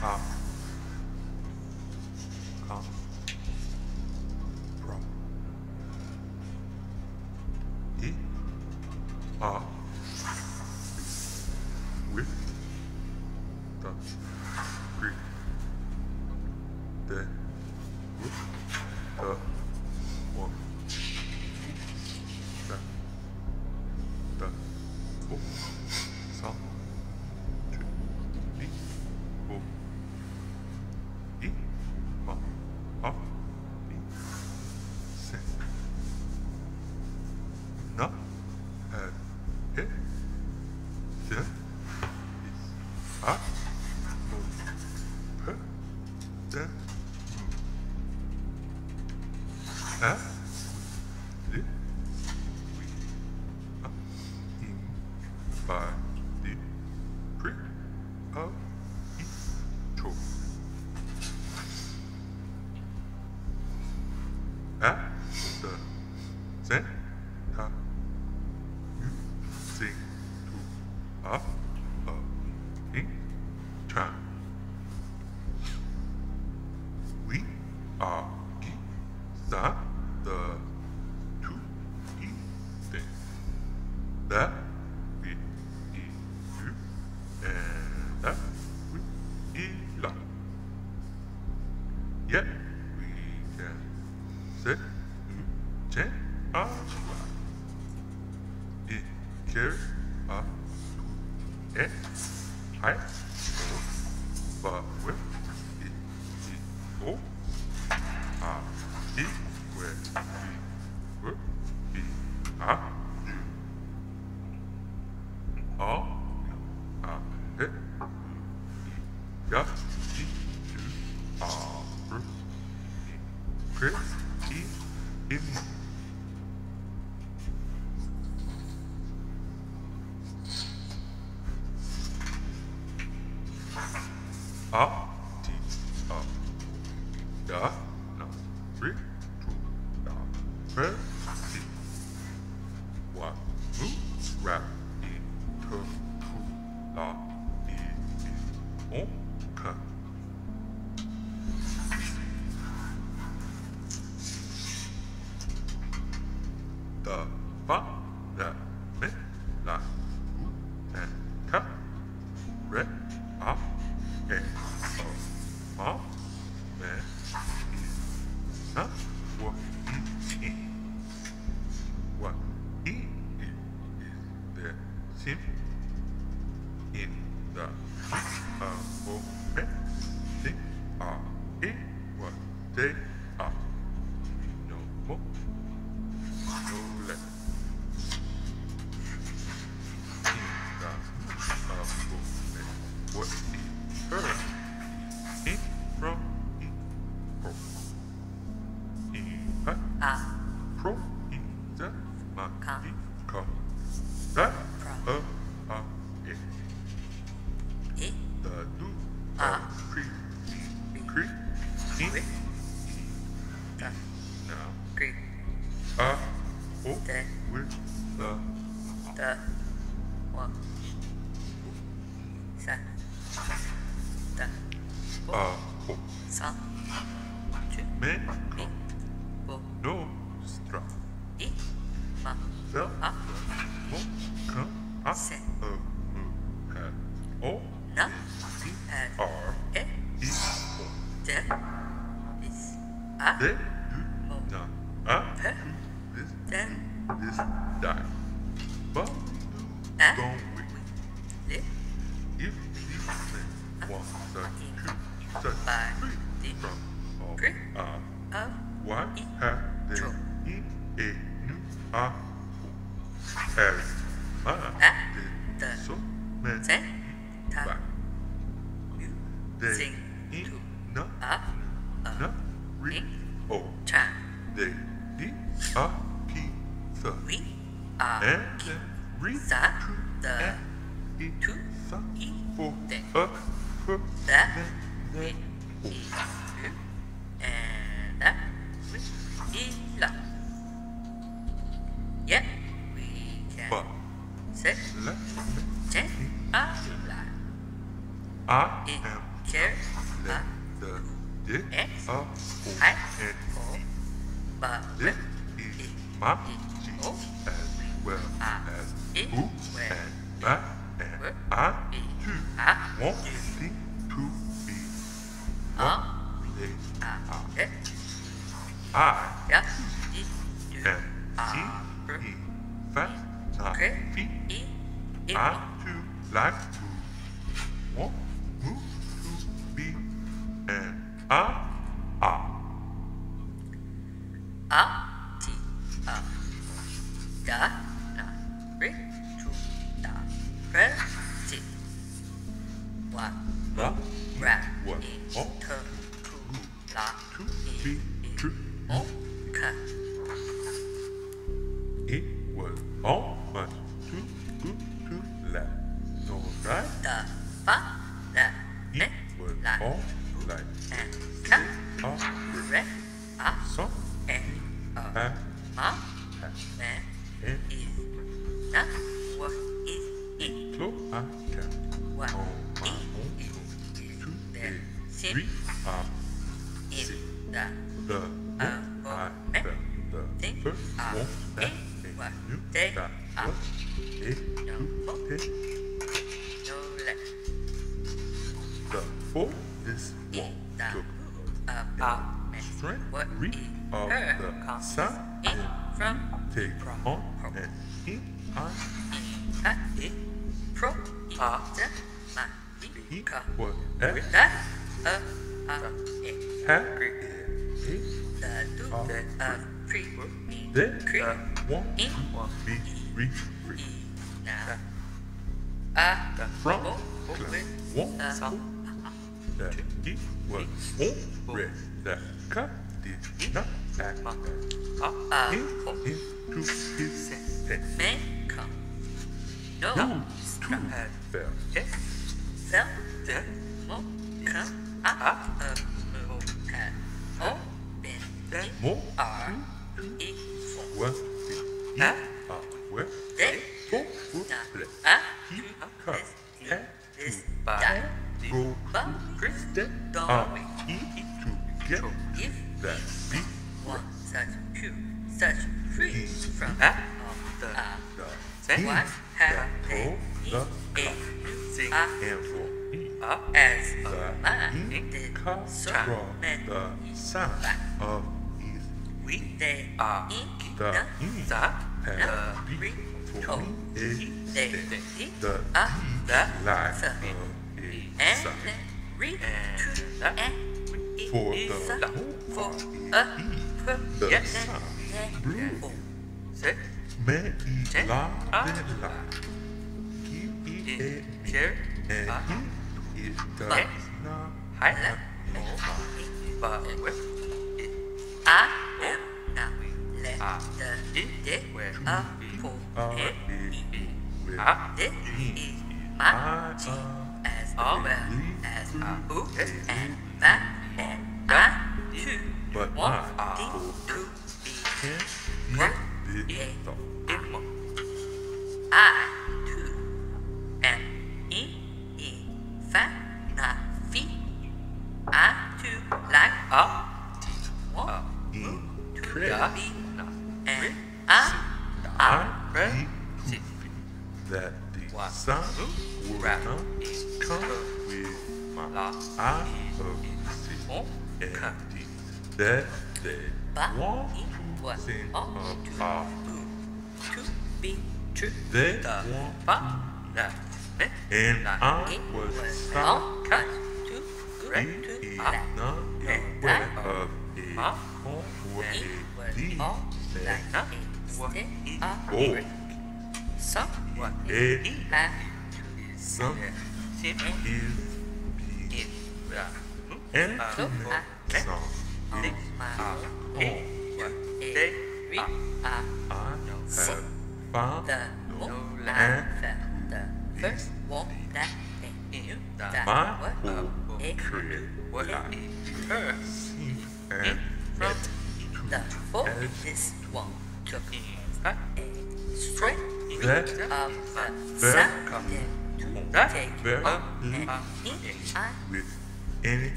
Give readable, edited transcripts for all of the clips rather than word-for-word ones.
I am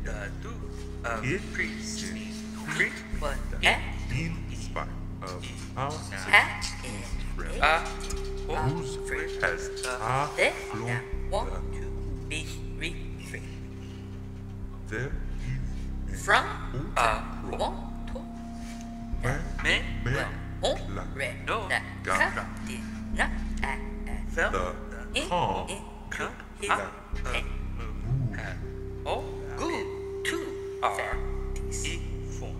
the do of priest free What the at in spot of our at whose has that flown want to be free there from is want to man on red no that gatra did not felt in calm could his that head all good to are this form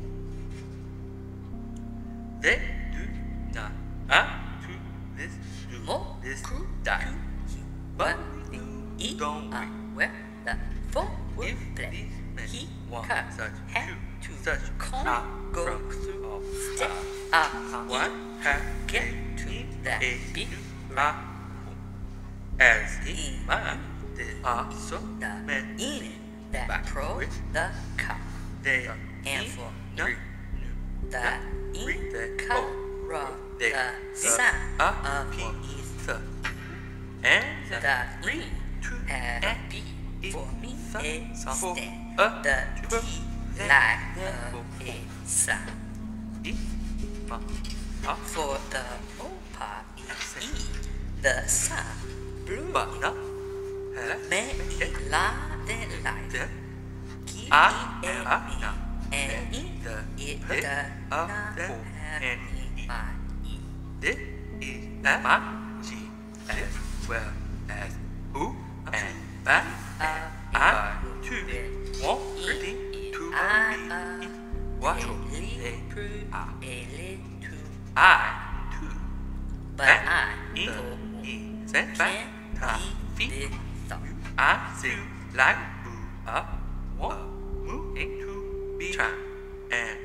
they do not to this do more this could die but we it don't we where the phone will if play these men he want cut such had to to such come go from through of step one have get to that big as in man they are so the men in that back pro with the cup they are and for no the in the cup raw they the sound of piece and the ring and be for me a stand the T like a sound for the mopa is E the sound blue but not me la de life keep and in it the na and my E this is my G as well as who and that I to want reading to be what they are I to but I in sent back feet I see like up what moving to be trying and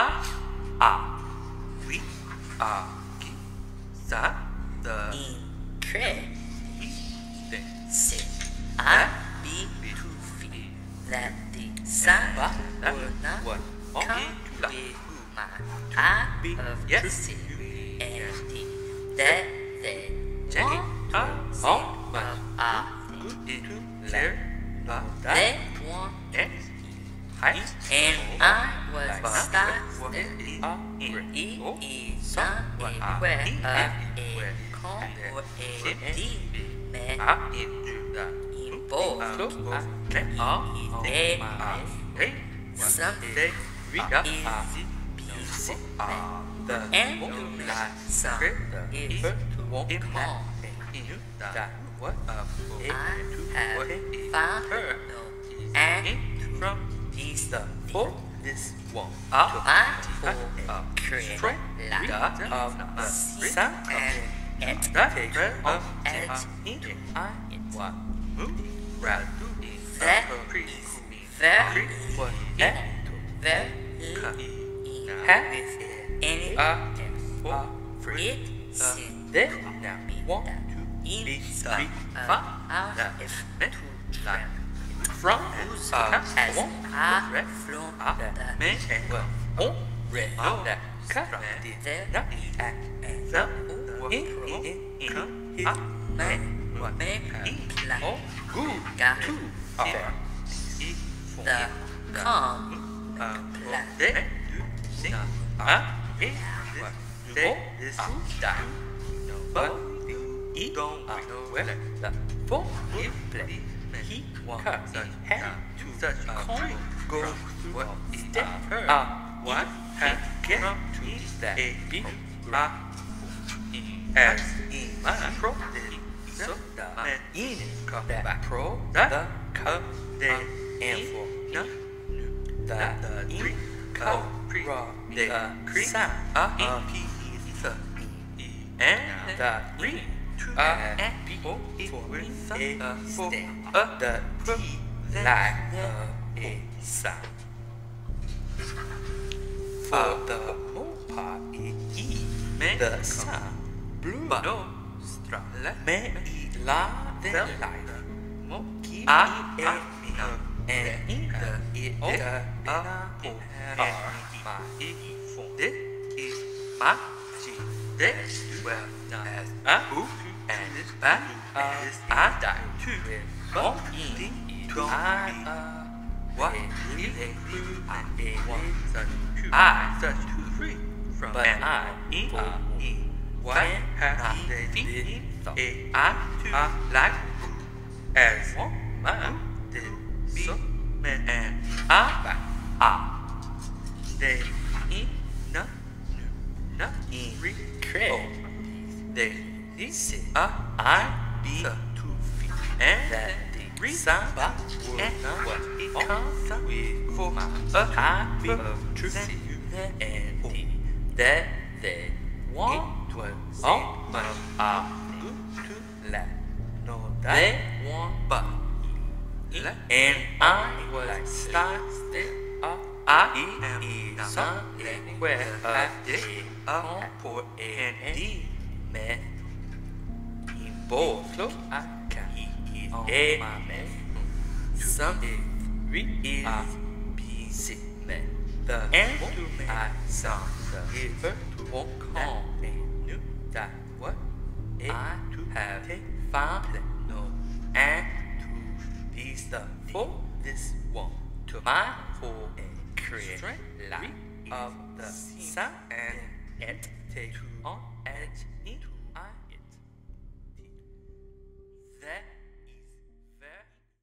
we are keep that the incredible thing sit I be to feel that the sun will not come with my eye of truth and that they want to see of our into there they want and I was started it is not a where a con or a D man in both something is beautiful and some is to come what I have found her and from these for this one I for create like of sound and expectation of as into one rather that is very very with any for it since they now want in be some out to like from whose as I flown the men well red that cut there not and the in man make a plan good got to the calm plan they sing they is that but he don't know where the phone is play he wants the hand to such a coin go through what is that what has get to that big as in my pro so the man in that pro the cup they and for no the three cup the sound and the ring and people for the T like a sound for the mopa E the sound blue no strong me la the life monkey and in the it this is my G this well as who and this back as I die to but in to what if a one such two I such two free from an I in what have they been a I like as one did so man and they in no in recreate they this I be two feet and that the reason but and what it comes with for my type of truth and that they want was all but good to let no that they want but and I was started I am something where I did for and D man in both so I can he is a man something is busy man the and to I saw the river to walk home and knew that what I to have found no and to these the for this one to my whole create light of the sun and it take on edge into